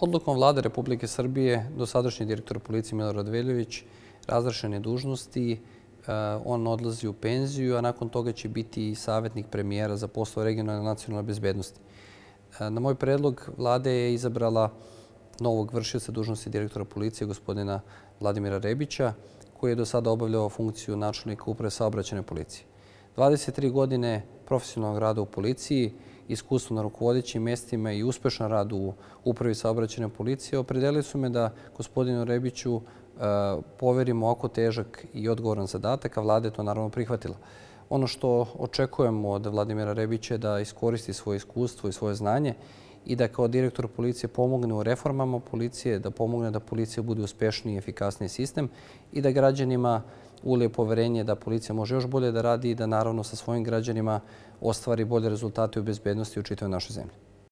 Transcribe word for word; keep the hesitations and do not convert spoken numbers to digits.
Odlukom Vlade Republike Srbije dosadašnji direktor policije Milorad Veljović razrešen je dužnosti, on odlazi u penziju, a nakon toga će biti i savjetnik premijera za poslove regionalne i nacionalne bezbednosti. Na moj predlog Vlada je izabrala novog vršioca dužnosti direktora policije, gospodina Vladimira Rebića, koji je do sada obavljao funkciju načelnika Uprave saobraćajne policije. dvadeset tri godine profesionalnog rada u policiji, iskustvo na rukovodećim mestima i uspešan rad u Upravi saobraćajne policije opredelili su me da gospodinu Rebiću poverimo ovako težak i odgovoran zadatak, a Vlada je to naravno prihvatila. Ono što očekujemo od Vladimira Rebića je da iskoristi svoje iskustvo i svoje znanje i da kao direktor policije pomogne u reformama policije, da pomogne da policija bude uspešniji i efikasniji sistem i da građanima ulije poverenje da policija može još bolje da radi i da naravno sa svojim građanima ostvari bolje rezultate u bezbednosti u čitavoj našoj zemlji.